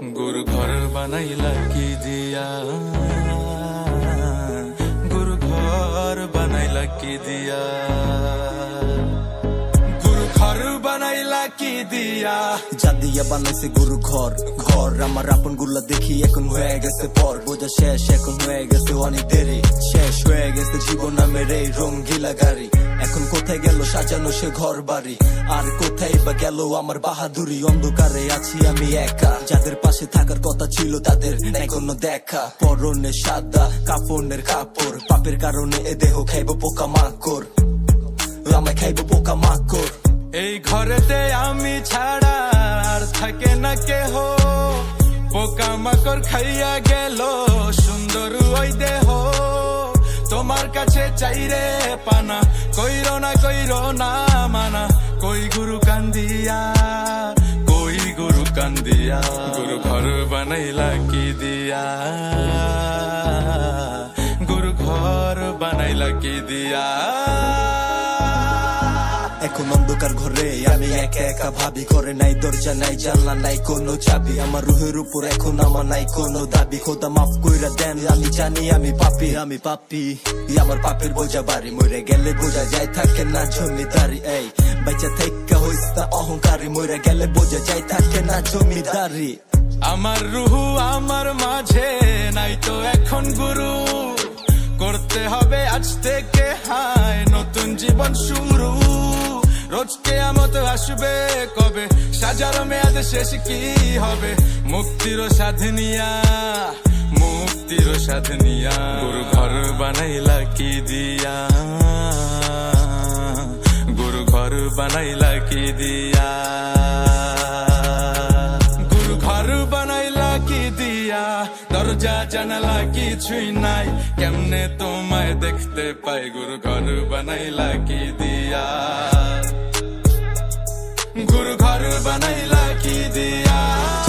गुरु घर बनाइला की दिया, गुरु घर बनाइला की दिया, गुरु घर बनाइला की दिया। জাদিয়া বানাইছে গুরু ঘর ঘর আমার আপন গুলা দেখি এখন হয়ে গেছে পর বোঝা শেষ এখন হয়ে গেছে অনেক দেরি শেষ হয়ে গেছে জীবন নামের এই রঙ্গিলা গাড়ি এখন কোথায় গেল সাজানো সে ঘর বাড়ি আর কোথায় বা গেল আমার বাহাদুরি অন্ধকারে আছি আমি একা যাদের পাশে থাকার কথা ছিল তাদের নাই কোনো দেখা পরনে সাদা কাপড়ের কাপড় পাপের কারণে এ দেহ খাইব পোকা মাকড় আমায় খাইব পোকা মাকড় এই ঘরেতে আমি ছাড়া আর থাকে না কেহ পোকা মাকড় খাইয়া গেল সুন্দর ওই দেহ তোমার কাছে চাইরে পানা কইরো না মানা কই গুরু কান্দিয়া কই গুরু কান্দিয়া গুরু ঘর বানাইলা কি দিয়া গুরু ঘর বানাইলা কি দিয়া এখন অন্ধকার ঘরে আমি একা একা ভাবি করে নাই দরজা নাই জানলা নাই কোনো চাবি আমার রুহের উপর এখন আমার নাই কোনো দাবি খোদা মাফ কইরা দেন আমি জানি আমি পাপি আমার পাপের বোঝা বাড়ি মরে গেলে বোঝা যায় থাকে না জমিদারি এই বাইচা থাইকা হইস না অহংকারী মরে গেলে বোঝা যায় থাকে না জমিদারি আমার রুহু আমার মাঝে নাই তো এখন গুরু করতে হবে আজ থেকে হায় নতুন জীবন শুরু রোজ কিয়ামত আসবে কবে সাজার মেয়াদ শেষ কি হবে মুক্তির সাধনিয়া গুরু ঘর বানাইলা কি দিয়া গুরু ঘর বানাইলা কি দিয়া গুরু ঘর বানাইলা কি দিয়া দরজা জানালা কিছুই নাই কেমনে তোমায় দেখতে পাই গুরু ঘর বানাইলা কি দিয়া গুরু ঘর বানাইলা কি দিয়া।